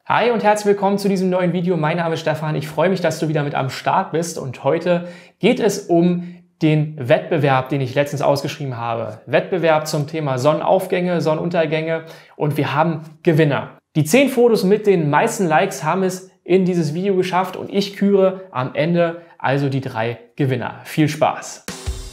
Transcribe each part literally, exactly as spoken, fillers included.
Hi und herzlich willkommen zu diesem neuen Video. Mein Name ist Stefan. Ich freue mich, dass du wieder mit am Start bist. Und heute geht es um den Wettbewerb, den ich letztens ausgeschrieben habe. Wettbewerb zum Thema Sonnenaufgänge, Sonnenuntergänge. Und wir haben Gewinner. Die zehn Fotos mit den meisten Likes haben es in dieses Video geschafft. Und ich küre am Ende also die drei Gewinner. Viel Spaß!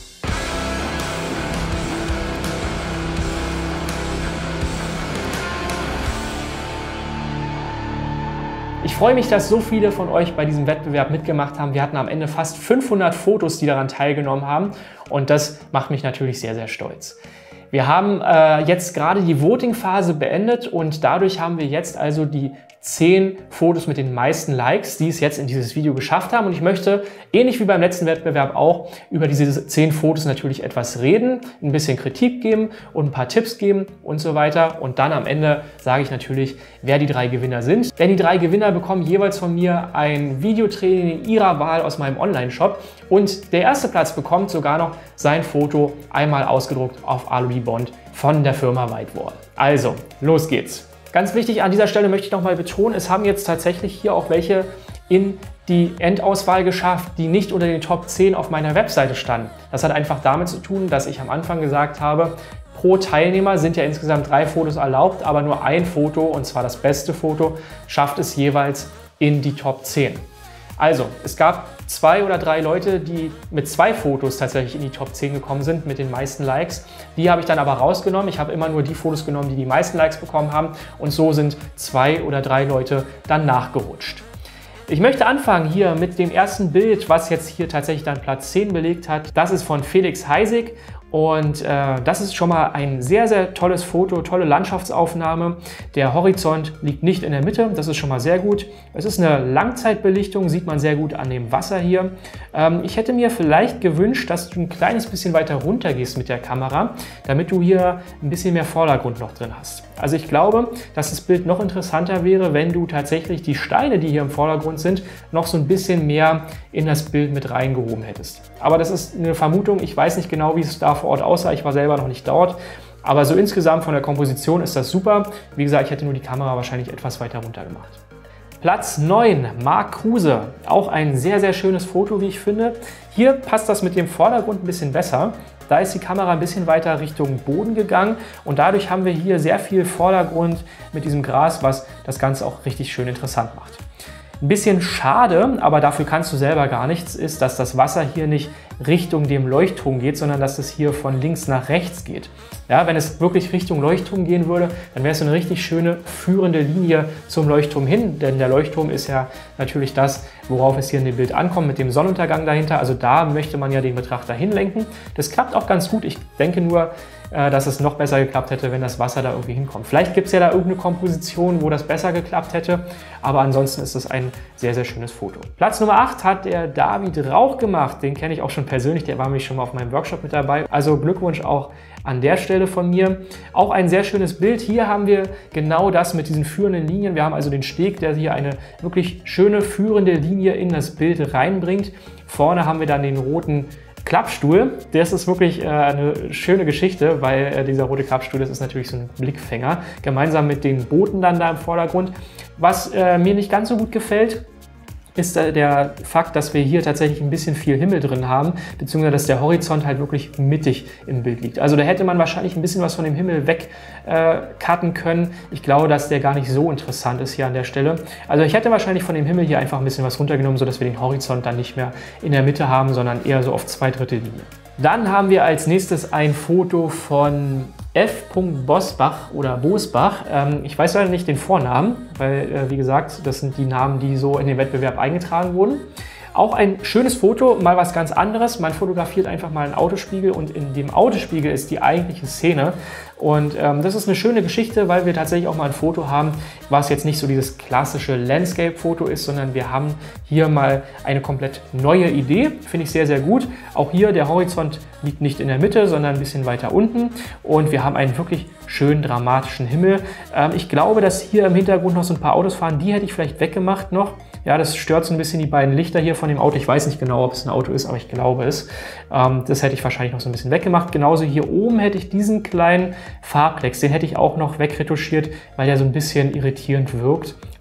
Ich freue mich, dass so viele von euch bei diesem Wettbewerb mitgemacht haben. Wir hatten am Ende fast fünfhundert Fotos, die daran teilgenommen haben. Und das macht mich natürlich sehr, sehr stolz. Wir haben äh, jetzt gerade die Voting-Phase beendet und dadurch haben wir jetzt also die zehn Fotos mit den meisten Likes, die es jetzt in dieses Video geschafft haben. Und ich möchte, ähnlich wie beim letzten Wettbewerb auch, über diese zehn Fotos natürlich etwas reden, ein bisschen Kritik geben und ein paar Tipps geben und so weiter. Und dann am Ende sage ich natürlich, wer die drei Gewinner sind. Denn die drei Gewinner bekommen jeweils von mir ein Videotraining ihrer Wahl aus meinem Online-Shop. Und der erste Platz bekommt sogar noch sein Foto einmal ausgedruckt auf Alu-Bond von der Firma Whitewall. Also, los geht's! Ganz wichtig an dieser Stelle möchte ich nochmal betonen, es haben jetzt tatsächlich hier auch welche in die Endauswahl geschafft, die nicht unter den Top zehn auf meiner Webseite standen. Das hat einfach damit zu tun, dass ich am Anfang gesagt habe, pro Teilnehmer sind ja insgesamt drei Fotos erlaubt, aber nur ein Foto, und zwar das beste Foto, schafft es jeweils in die Top zehn. Also, es gab zwei oder drei Leute, die mit zwei Fotos tatsächlich in die Top zehn gekommen sind, mit den meisten Likes. Die habe ich dann aber rausgenommen. Ich habe immer nur die Fotos genommen, die die meisten Likes bekommen haben. Und so sind zwei oder drei Leute dann nachgerutscht. Ich möchte anfangen hier mit dem ersten Bild, was jetzt hier tatsächlich dann Platz zehn belegt hat. Das ist von Felix Heisig. Und äh, das ist schon mal ein sehr, sehr tolles Foto, tolle Landschaftsaufnahme. Der Horizont liegt nicht in der Mitte, das ist schon mal sehr gut. Es ist eine Langzeitbelichtung, sieht man sehr gut an dem Wasser hier. Ähm, ich hätte mir vielleicht gewünscht, dass du ein kleines bisschen weiter runter gehst mit der Kamera, damit du hier ein bisschen mehr Vordergrund noch drin hast. Also ich glaube, dass das Bild noch interessanter wäre, wenn du tatsächlich die Steine, die hier im Vordergrund sind, noch so ein bisschen mehr in das Bild mit reingehoben hättest. Aber das ist eine Vermutung, ich weiß nicht genau, wie es da vor Ort aussah, ich war selber noch nicht dort. Aber so insgesamt von der Komposition ist das super. Wie gesagt, ich hätte nur die Kamera wahrscheinlich etwas weiter runter gemacht. Platz neun, Marc Kruse. Auch ein sehr, sehr schönes Foto, wie ich finde. Hier passt das mit dem Vordergrund ein bisschen besser. Da ist die Kamera ein bisschen weiter Richtung Boden gegangen und dadurch haben wir hier sehr viel Vordergrund mit diesem Gras, was das Ganze auch richtig schön interessant macht. Ein bisschen schade, aber dafür kannst du selber gar nichts, ist, dass das Wasser hier nicht Richtung dem Leuchtturm geht, sondern dass es hier von links nach rechts geht. Ja, wenn es wirklich Richtung Leuchtturm gehen würde, dann wäre es eine richtig schöne führende Linie zum Leuchtturm hin, denn der Leuchtturm ist ja natürlich das, worauf es hier in dem Bild ankommt, mit dem Sonnenuntergang dahinter. Also da möchte man ja den Betrachter hinlenken. Das klappt auch ganz gut. Ich denke nur, dass es noch besser geklappt hätte, wenn das Wasser da irgendwie hinkommt. Vielleicht gibt es ja da irgendeine Komposition, wo das besser geklappt hätte, aber ansonsten ist es ein sehr, sehr schönes Foto. Platz Nummer acht hat der David Rauch gemacht. Den kenne ich auch schon persönlich, der war nämlich schon mal auf meinem Workshop mit dabei. Also Glückwunsch auch an der Stelle von mir. Auch ein sehr schönes Bild. Hier haben wir genau das mit diesen führenden Linien. Wir haben also den Steg, der hier eine wirklich schöne führende Linie in das Bild reinbringt. Vorne haben wir dann den roten Klappstuhl. Das ist wirklich äh, eine schöne Geschichte, weil äh, dieser rote Klappstuhl, das ist natürlich so ein Blickfänger, gemeinsam mit den Booten dann da im Vordergrund. Was äh, mir nicht ganz so gut gefällt, ist äh, der Fakt, dass wir hier tatsächlich ein bisschen viel Himmel drin haben, beziehungsweise dass der Horizont halt wirklich mittig im Bild liegt. Also da hätte man wahrscheinlich ein bisschen was von dem Himmel wegcutten äh, können. Ich glaube, dass der gar nicht so interessant ist hier an der Stelle. Also ich hätte wahrscheinlich von dem Himmel hier einfach ein bisschen was runtergenommen, sodass wir den Horizont dann nicht mehr in der Mitte haben, sondern eher so auf zwei Drittel Linie. Dann haben wir als nächstes ein Foto von F. Bosbach oder Bosbach. Ähm, ich weiß leider nicht den Vornamen, weil, äh, wie gesagt, das sind die Namen, die so in den Wettbewerb eingetragen wurden. Auch ein schönes Foto, mal was ganz anderes. Man fotografiert einfach mal einen Autospiegel und in dem Autospiegel ist die eigentliche Szene. Und ähm, das ist eine schöne Geschichte, weil wir tatsächlich auch mal ein Foto haben, was jetzt nicht so dieses klassische Landscape-Foto ist, sondern wir haben hier mal eine komplett neue Idee. Finde ich sehr, sehr gut. Auch hier der Horizont liegt nicht in der Mitte, sondern ein bisschen weiter unten. Und wir haben einen wirklich schönen, dramatischen Himmel. Ähm, ich glaube, dass hier im Hintergrund noch so ein paar Autos fahren. Die hätte ich vielleicht weggemacht noch. Ja, das stört so ein bisschen die beiden Lichter hier von dem Auto. Ich weiß nicht genau, ob es ein Auto ist, aber ich glaube es. Ähm, das hätte ich wahrscheinlich noch so ein bisschen weggemacht. Genauso hier oben hätte ich diesen kleinen Farbplex, den hätte ich auch noch wegretuschiert, weil der so ein bisschen irritierend wirkt.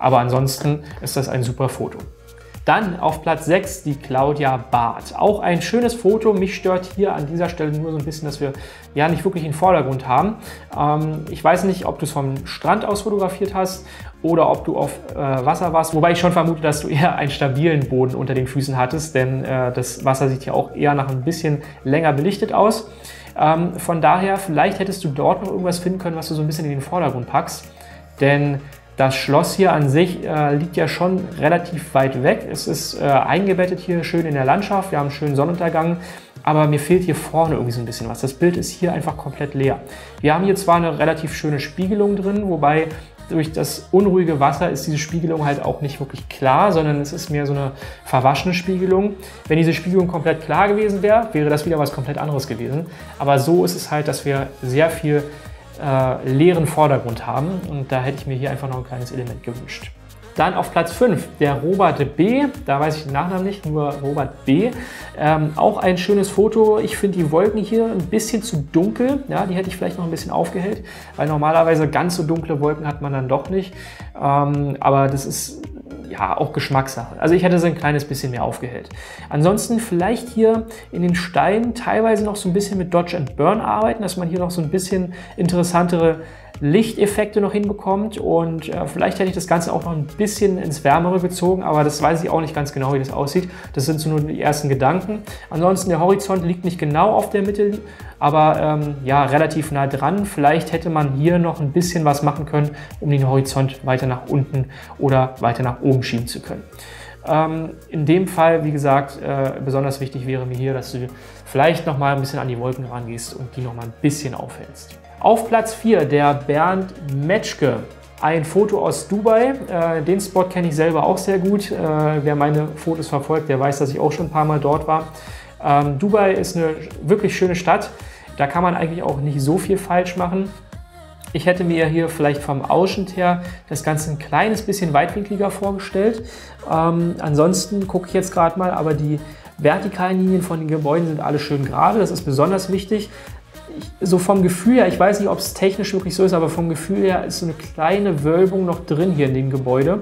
Aber ansonsten ist das ein super Foto. Dann auf Platz sechs die Claudia Barth. Auch ein schönes Foto. Mich stört hier an dieser Stelle nur so ein bisschen, dass wir ja nicht wirklich einen Vordergrund haben. Ähm, ich weiß nicht, ob du es vom Strand aus fotografiert hast oder ob du auf äh, Wasser warst. Wobei ich schon vermute, dass du eher einen stabilen Boden unter den Füßen hattest, denn äh, das Wasser sieht ja auch eher nach ein bisschen länger belichtet aus. Ähm, von daher, vielleicht hättest du dort noch irgendwas finden können, was du so ein bisschen in den Vordergrund packst. Denn das Schloss hier an sich äh, liegt ja schon relativ weit weg. Es ist äh, eingebettet hier schön in der Landschaft. Wir haben einen schönen Sonnenuntergang. Aber mir fehlt hier vorne irgendwie so ein bisschen was. Das Bild ist hier einfach komplett leer. Wir haben hier zwar eine relativ schöne Spiegelung drin, wobei durch das unruhige Wasser ist diese Spiegelung halt auch nicht wirklich klar, sondern es ist mehr so eine verwaschene Spiegelung. Wenn diese Spiegelung komplett klar gewesen wäre, wäre das wieder was komplett anderes gewesen. Aber so ist es halt, dass wir sehr viel äh, leeren Vordergrund haben und da hätte ich mir hier einfach noch ein kleines Element gewünscht. Dann auf Platz fünf der Robert B. Da weiß ich den Nachnamen nicht, nur Robert B. Ähm, auch ein schönes Foto. Ich finde die Wolken hier ein bisschen zu dunkel. Ja, die hätte ich vielleicht noch ein bisschen aufgehellt, weil normalerweise ganz so dunkle Wolken hat man dann doch nicht. Ähm, aber das ist ja auch Geschmackssache. Also ich hätte sie ein kleines bisschen mehr aufgehellt. Ansonsten vielleicht hier in den Steinen teilweise noch so ein bisschen mit Dodge and Burn arbeiten, dass man hier noch so ein bisschen interessantere Lichteffekte noch hinbekommt und äh, vielleicht hätte ich das Ganze auch noch ein bisschen ins Wärmere gezogen, aber das weiß ich auch nicht ganz genau, wie das aussieht. Das sind so nur die ersten Gedanken. Ansonsten der Horizont liegt nicht genau auf der Mitte, aber ähm, ja, relativ nah dran. Vielleicht hätte man hier noch ein bisschen was machen können, um den Horizont weiter nach unten oder weiter nach oben schieben zu können. Ähm, in dem Fall, wie gesagt, äh, besonders wichtig wäre mir hier, dass du vielleicht noch mal ein bisschen an die Wolken rangehst und die noch mal ein bisschen aufhältst. Auf Platz vier der Bernd Metschke. Ein Foto aus Dubai. Äh, den Spot kenne ich selber auch sehr gut. Äh, wer meine Fotos verfolgt, der weiß, dass ich auch schon ein paar Mal dort war. Ähm, Dubai ist eine wirklich schöne Stadt. Da kann man eigentlich auch nicht so viel falsch machen. Ich hätte mir hier vielleicht vom Ausschnitt her das Ganze ein kleines bisschen weitwinkliger vorgestellt. Ähm, ansonsten gucke ich jetzt gerade mal, aber die vertikalen Linien von den Gebäuden sind alle schön gerade. Das ist besonders wichtig. Ich, so vom Gefühl her, ich weiß nicht, ob es technisch wirklich so ist, aber vom Gefühl her ist so eine kleine Wölbung noch drin hier in dem Gebäude.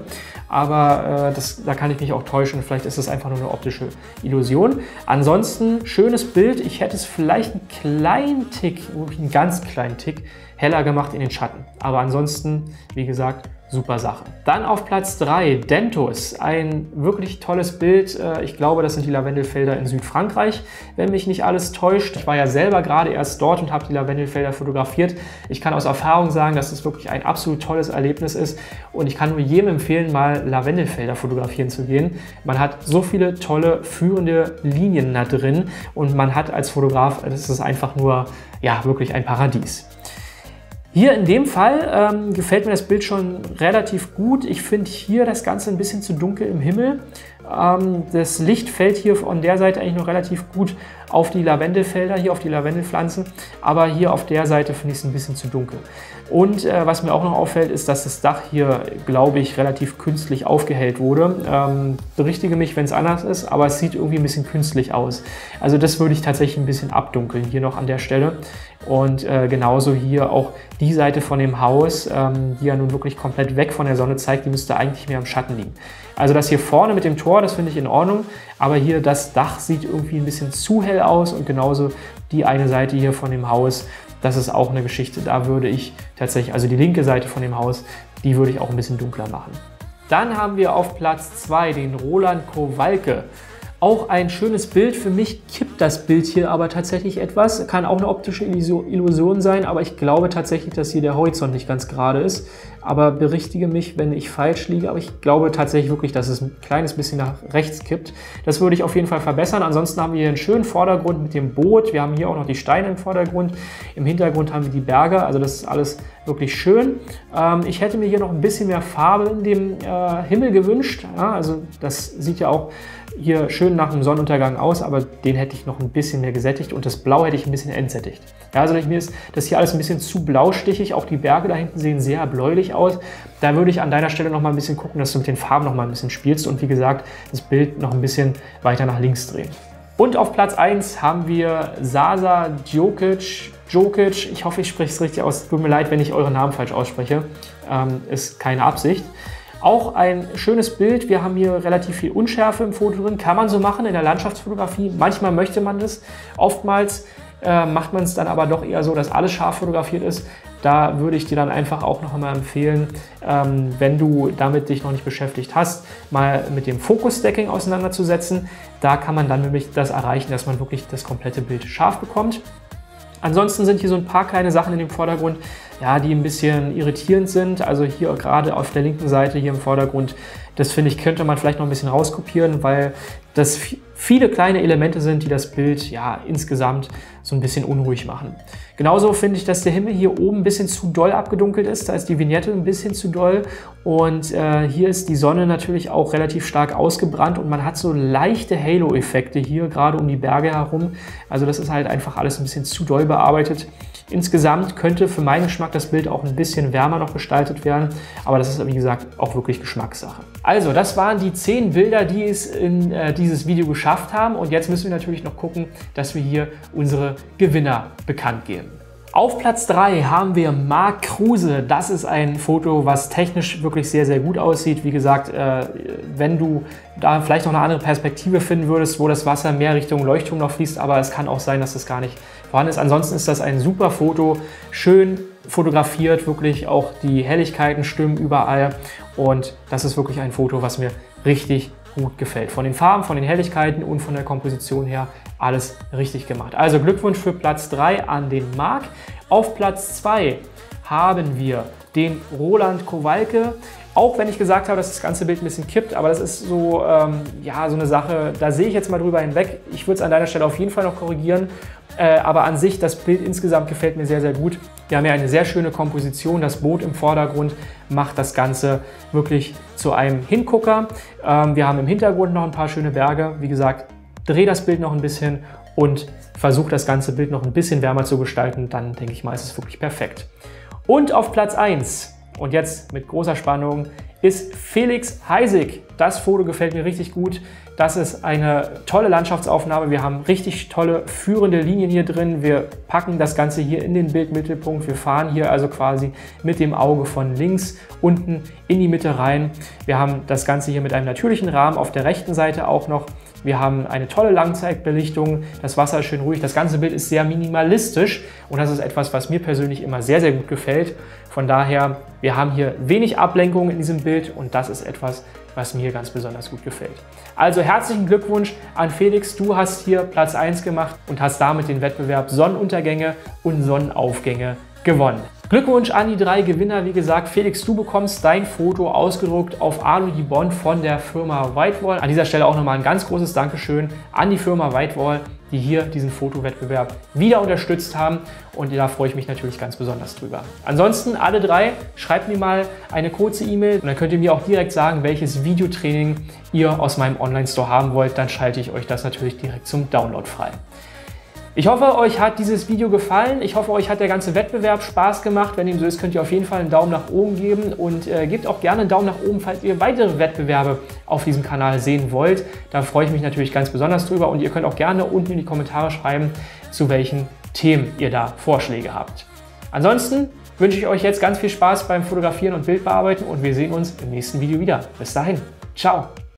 Aber äh, das, da kann ich mich auch täuschen. Vielleicht ist das einfach nur eine optische Illusion. Ansonsten, schönes Bild. Ich hätte es vielleicht einen kleinen Tick, wirklich einen ganz kleinen Tick, heller gemacht in den Schatten. Aber ansonsten, wie gesagt, super Sache. Dann auf Platz drei, Dentus. Ein wirklich tolles Bild. Ich glaube, das sind die Lavendelfelder in Südfrankreich, wenn mich nicht alles täuscht. Ich war ja selber gerade erst dort und habe die Lavendelfelder fotografiert. Ich kann aus Erfahrung sagen, dass es wirklich ein absolut tolles Erlebnis ist und ich kann nur jedem empfehlen, mal Lavendelfelder fotografieren zu gehen. Man hat so viele tolle führende Linien da drin und man hat als Fotograf, das ist einfach nur, ja, wirklich ein Paradies. Hier in dem Fall ähm, gefällt mir das Bild schon relativ gut. Ich finde hier das Ganze ein bisschen zu dunkel im Himmel. Ähm, das Licht fällt hier von der Seite eigentlich noch relativ gut auf die Lavendelfelder, hier auf die Lavendelpflanzen. Aber hier auf der Seite finde ich es ein bisschen zu dunkel. Und äh, was mir auch noch auffällt, ist, dass das Dach hier, glaube ich, relativ künstlich aufgehellt wurde. Ähm, berichtige mich, wenn es anders ist, aber es sieht irgendwie ein bisschen künstlich aus. Also das würde ich tatsächlich ein bisschen abdunkeln, hier noch an der Stelle. Und äh, genauso hier auch die Seite von dem Haus, ähm, die ja nun wirklich komplett weg von der Sonne zeigt, die müsste eigentlich mehr im Schatten liegen. Also das hier vorne mit dem Tor, das finde ich in Ordnung, aber hier das Dach sieht irgendwie ein bisschen zu hell aus und genauso die eine Seite hier von dem Haus, das ist auch eine Geschichte, da würde ich tatsächlich, also die linke Seite von dem Haus, die würde ich auch ein bisschen dunkler machen. Dann haben wir auf Platz zwei den Roland Kowalke. Auch ein schönes Bild. Für mich kippt das Bild hier aber tatsächlich etwas. Kann auch eine optische Illusion sein, aber ich glaube tatsächlich, dass hier der Horizont nicht ganz gerade ist. Aber berichtige mich, wenn ich falsch liege. Aber ich glaube tatsächlich wirklich, dass es ein kleines bisschen nach rechts kippt. Das würde ich auf jeden Fall verbessern. Ansonsten haben wir hier einen schönen Vordergrund mit dem Boot. Wir haben hier auch noch die Steine im Vordergrund. Im Hintergrund haben wir die Berge. Also das ist alles wirklich schön. Ähm, ich hätte mir hier noch ein bisschen mehr Farbe in dem äh, Himmel gewünscht. Ja, also das sieht ja auch hier schön nach dem Sonnenuntergang aus, aber den hätte ich noch ein bisschen mehr gesättigt und das Blau hätte ich ein bisschen entsättigt. Ja, also mir ist das hier alles ein bisschen zu blaustichig, auch die Berge da hinten sehen sehr bläulich aus. Da würde ich an deiner Stelle noch mal ein bisschen gucken, dass du mit den Farben noch mal ein bisschen spielst und wie gesagt, das Bild noch ein bisschen weiter nach links drehen. Und auf Platz eins haben wir Sasa Djokic. Djokic, ich hoffe, ich spreche es richtig aus. Tut mir leid, wenn ich euren Namen falsch ausspreche. Ähm, ist keine Absicht. Auch ein schönes Bild. Wir haben hier relativ viel Unschärfe im Foto drin. Kann man so machen in der Landschaftsfotografie. Manchmal möchte man das. Oftmals äh, macht man es dann aber doch eher so, dass alles scharf fotografiert ist. Da würde ich dir dann einfach auch noch einmal empfehlen, ähm, wenn du damit dich noch nicht beschäftigt hast, mal mit dem Focus-Stacking auseinanderzusetzen. Da kann man dann nämlich das erreichen, dass man wirklich das komplette Bild scharf bekommt. Ansonsten sind hier so ein paar kleine Sachen in dem Vordergrund, ja, die ein bisschen irritierend sind. Also hier gerade auf der linken Seite hier im Vordergrund, das finde ich, könnte man vielleicht noch ein bisschen rauskopieren, weil das viele kleine Elemente sind, die das Bild ja insgesamt so ein bisschen unruhig machen. Genauso finde ich, dass der Himmel hier oben ein bisschen zu doll abgedunkelt ist. Da ist die Vignette ein bisschen zu doll und äh, hier ist die Sonne natürlich auch relativ stark ausgebrannt und man hat so leichte Halo-Effekte hier gerade um die Berge herum. Also das ist halt einfach alles ein bisschen zu doll bearbeitet. Insgesamt könnte für meinen Geschmack das Bild auch ein bisschen wärmer noch gestaltet werden, aber das ist, wie gesagt, auch wirklich Geschmackssache. Also, das waren die zehn Bilder, die es in äh, dieses Video geschafft haben und jetzt müssen wir natürlich noch gucken, dass wir hier unsere Gewinner bekannt geben. Auf Platz drei haben wir Marc Kruse. Das ist ein Foto, was technisch wirklich sehr, sehr gut aussieht. Wie gesagt, äh, wenn du da vielleicht noch eine andere Perspektive finden würdest, wo das Wasser mehr Richtung Leuchtturm noch fließt, aber es kann auch sein, dass das gar nicht vorhanden ist. Ansonsten ist das ein super Foto, schön fotografiert, wirklich auch die Helligkeiten stimmen überall und das ist wirklich ein Foto, was mir richtig gut gefällt. Von den Farben, von den Helligkeiten und von der Komposition her alles richtig gemacht. Also Glückwunsch für Platz drei an den Marc. Auf Platz zwei haben wir den Roland Kowalke. Auch wenn ich gesagt habe, dass das ganze Bild ein bisschen kippt, aber das ist so, ähm, ja, so eine Sache, da sehe ich jetzt mal drüber hinweg. Ich würde es an deiner Stelle auf jeden Fall noch korrigieren. Äh, aber an sich, das Bild insgesamt gefällt mir sehr, sehr gut. Wir haben ja eine sehr schöne Komposition. Das Boot im Vordergrund macht das Ganze wirklich zu einem Hingucker. Ähm, wir haben im Hintergrund noch ein paar schöne Berge. Wie gesagt, dreh das Bild noch ein bisschen und versuche das ganze Bild noch ein bisschen wärmer zu gestalten. Dann denke ich mal, ist es wirklich perfekt. Und auf Platz eins, und jetzt mit großer Spannung, ist Felix Heisig. Das Foto gefällt mir richtig gut. Das ist eine tolle Landschaftsaufnahme. Wir haben richtig tolle führende Linien hier drin. Wir packen das Ganze hier in den Bildmittelpunkt. Wir fahren hier also quasi mit dem Auge von links unten in die Mitte rein. Wir haben das Ganze hier mit einem natürlichen Rahmen auf der rechten Seite auch noch. Wir haben eine tolle Langzeitbelichtung. Das Wasser ist schön ruhig. Das ganze Bild ist sehr minimalistisch und das ist etwas, was mir persönlich immer sehr, sehr gut gefällt. Von daher, wir haben hier wenig Ablenkung in diesem Bild und das ist etwas, was mir ganz besonders gut gefällt. Also herzlichen Glückwunsch an Felix. Du hast hier Platz eins gemacht und hast damit den Wettbewerb Sonnenuntergänge und Sonnenaufgänge gewonnen. Glückwunsch an die drei Gewinner. Wie gesagt, Felix, du bekommst dein Foto ausgedruckt auf Alu-Dibond von der Firma Whitewall. An dieser Stelle auch nochmal ein ganz großes Dankeschön an die Firma Whitewall, die hier diesen Fotowettbewerb wieder unterstützt haben. Und da freue ich mich natürlich ganz besonders drüber. Ansonsten, alle drei, schreibt mir mal eine kurze E-Mail und dann könnt ihr mir auch direkt sagen, welches Videotraining ihr aus meinem Online-Store haben wollt. Dann schalte ich euch das natürlich direkt zum Download frei. Ich hoffe, euch hat dieses Video gefallen. Ich hoffe, euch hat der ganze Wettbewerb Spaß gemacht. Wenn dem so ist, könnt ihr auf jeden Fall einen Daumen nach oben geben und äh, gebt auch gerne einen Daumen nach oben, falls ihr weitere Wettbewerbe auf diesem Kanal sehen wollt. Da freue ich mich natürlich ganz besonders drüber und ihr könnt auch gerne unten in die Kommentare schreiben, zu welchen Themen ihr da Vorschläge habt. Ansonsten wünsche ich euch jetzt ganz viel Spaß beim Fotografieren und Bildbearbeiten und wir sehen uns im nächsten Video wieder. Bis dahin, ciao!